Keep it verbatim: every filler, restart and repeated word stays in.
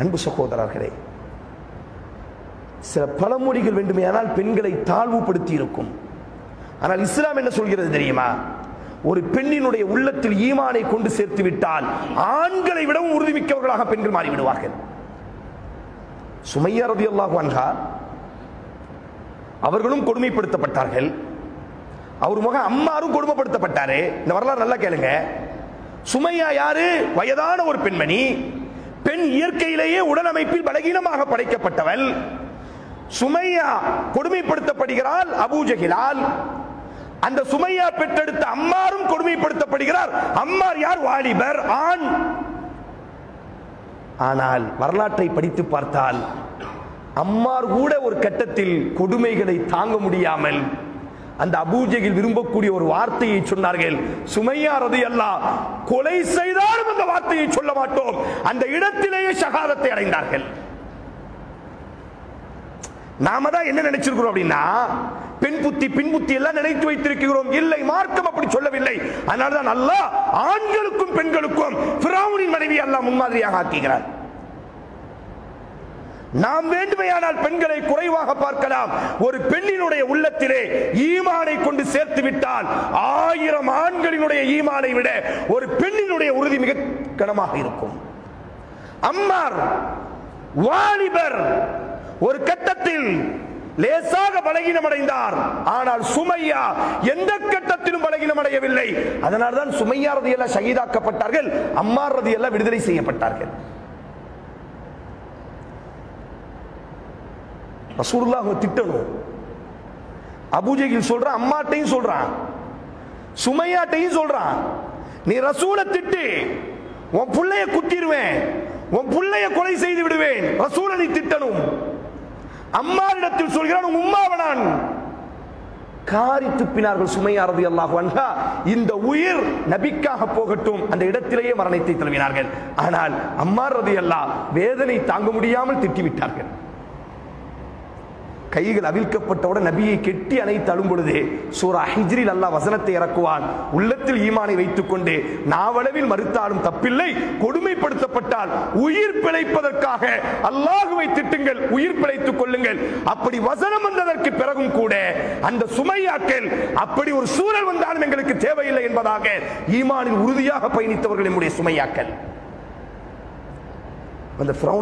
அன்பு சகோதரர்களே, சில பழமொழிகள் வேண்டுமேயானால் பெண்களை தாழ்வுபடுத்தி இருக்கும். ஆனால் இஸ்லாம் என்ன சொல்கிறது தெரியுமா? ஒரு பெண்ணினுடைய உள்ளத்தில் ஈமானை கொண்டு சேர்த்து விட்டால் ஆண்களை விடவும் உறுதிமிக்கவர்களாக பெண்கள் மாறிவிடுவார்கள். சுமையா ரலியல்லாஹு அன்ஹா அவர்களும் கொடுமைப்படுத்தப்பட்டார்கள். அவர் மகன் அம்மாரும் கொடுமைப்படுத்தப்பட்டாரு. இந்த வரலாறு நல்லா கேளுங்க. சுமையா யாரு? வயதான ஒரு பெண்மணி. பெண் இயற்கையிலேயே உடல் அமைப்பில் பலகீனமாக படைக்கப்பட்டவள். சுமையா கொடுமைப்படுத்தப்படுகிறாள் அபூஜஹிலால். அந்த சுமையா பெற்றெடுத்த அம்மாரும் கொடுமைப்படுத்தப்படுகிறார். அம்மார் யார்? வாலிபர், ஆண். ஆனால் வரலாற்றை படித்து பார்த்தால் அம்மார் கூட ஒரு கட்டத்தில் கொடுமைகளை தாங்க முடியாமல் அந்த அபூஜஹில் விரும்பக்கூடிய ஒரு வார்த்தையை சொன்னார்கள். சுமையா ரலியல்லாஹு கொலை செய்தாலும் அந்த வார்த்தையை சொல்ல மாட்டோம். அந்த இடத்திலேயே ஷஹாதத்தை அடைந்தார்கள். நாம தான் என்ன நினைச்சிருக்கிறோம் அப்படின்னா, பெண் புத்தி பின் புத்தி எல்லாம் நினைத்து வைத்திருக்கிறோம். இல்லை, மார்க்கம் அப்படி சொல்லவில்லை. அதனால்தான் அல்லாஹ் ஆண்களுக்கும் பெண்களுக்கும் ஃபிரௌனின் மனைவி அல்லாஹ் முன்மாதிரியாக ஆக்குகிறார். நாம் வேண்டுமையானால் பெண்களை குறைவாக பார்க்கலாம். ஒரு பெண்ணினுடைய உள்ளத்திலே ஈமானை கொண்டு சேர்த்து விட்டால் ஆயிரம் ஆண்களினுடைய ஈமானை விட ஒரு பெண்ணினுடைய உறுதி மிக கனமாக இருக்கும். அம்மார் வாலிபர், ஒரு கட்டத்தில் லேசாக பலகீனம் அடைந்தார். ஆனால் சுமையா எந்த கட்டத்திலும் பலகீனம் அடையவில்லை. அதனால்தான் சுமையா ரலியல்லாஹு ஷஹீதாக்கப்பட்டார்கள், அம்மார் ரலியல்லாஹு விடுதலை செய்யப்பட்டார்கள். ரசூலுல்லாஹ் திட்டணும். அபூஜஹில் சொல்றான், அம்மாட்டையும் சொல்றான், சுமையாட்டையும் சொல்றான், நீ ரசூலை திட்டு, உன் புள்ளைய குத்திடுவேன், உன் புள்ளைய கொலை செய்து விடுவேன். ரசூலை நீ திட்டணும். அம்மாரிடத்தில் சொல்கிறான், உன் உம்மாவனான். காரி துப்பினார்கள் சுமையா ரலியல்லாஹு அன்ஹா. இந்த உயிர் நபிக்காக போகட்டும், அந்த இடத்திலேயே மரணத்தை தழுவினார்கள். ஆனால் அம்மார் ரலியல்லாஹு வேதனை தாங்க முடியாமல் திட்டிவிட்டார்கள். கைகள் அவிழ்க்கப்பட்டவுடன் நபியை கெட்டி அணைத்து அழும் பொழுது சூரா ஹிஜ்ரில் அல்லாஹ் வசனத்தை இறக்குவான். உள்ளத்தில் ஈமானை வைத்துக் கொண்டு நாவளவில் மறுத்தாலும் தப்பில்லை, கொடுமைப்படுத்தப்பட்டால் உயிர் பிழைப்பதற்காக அல்லாஹுவை திட்டுங்கள், உயிர் பிழைத்துக் கொள்ளுங்கள். அப்படி வசனம் வந்ததற்கு பிறகும் கூட அந்த சுமையாக்கள் அப்படி ஒரு சூழல் வந்தாலும் எங்களுக்கு தேவையில்லை என்பதாக ஈமானில் உறுதியாக பயணித்தவர்கள் நம்முடைய சுமையாக்கள். அந்த